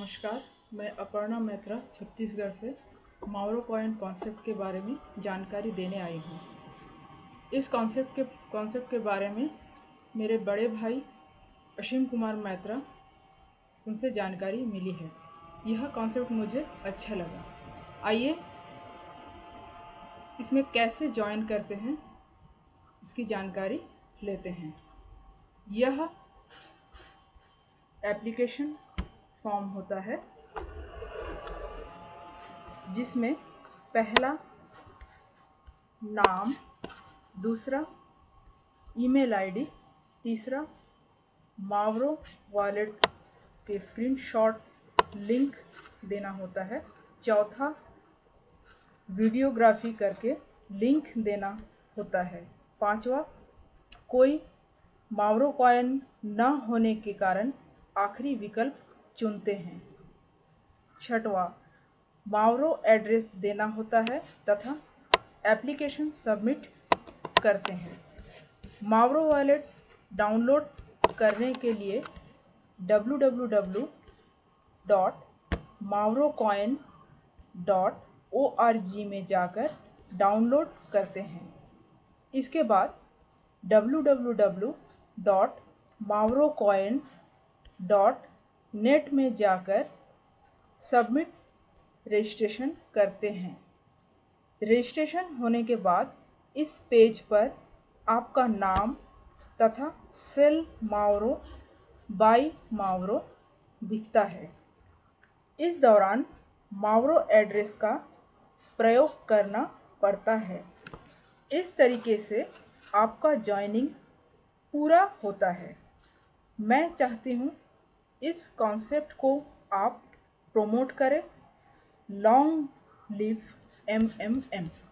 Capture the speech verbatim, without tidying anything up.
नमस्कार, मैं अपर्णा मैत्रा छत्तीसगढ़ से मावरो कॉइन कॉन्सेप्ट के बारे में जानकारी देने आई हूँ। इस कॉन्सेप्ट के कॉन्सेप्ट के बारे में मेरे बड़े भाई असीम कुमार मैत्रा उनसे जानकारी मिली है। यह कॉन्सेप्ट मुझे अच्छा लगा। आइए इसमें कैसे ज्वाइन करते हैं इसकी जानकारी लेते हैं। यह एप्लीकेशन फॉर्म होता है जिसमें पहला नाम, दूसरा ईमेल आईडी, तीसरा मावरो वॉलेट के स्क्रीनशॉट लिंक देना होता है, चौथा वीडियोग्राफी करके लिंक देना होता है, पांचवा कोई मावरो कॉइन न होने के कारण आखिरी विकल्प चुनते हैं, छठवा मावरो एड्रेस देना होता है तथा एप्लीकेशन सबमिट करते हैं। मावरो वॉलेट डाउनलोड करने के लिए W W W dot Mavro coin dot O R G में जाकर डाउनलोड करते हैं। इसके बाद W W W dot Mavro coin dot net में जाकर सबमिट रजिस्ट्रेशन करते हैं। रजिस्ट्रेशन होने के बाद इस पेज पर आपका नाम तथा सेल मावरो बाय मावरो दिखता है। इस दौरान मावरो एड्रेस का प्रयोग करना पड़ता है। इस तरीके से आपका ज्वाइनिंग पूरा होता है। मैं चाहती हूँ इस कॉन्सेप्ट को आप प्रमोट करें। Long live M M M.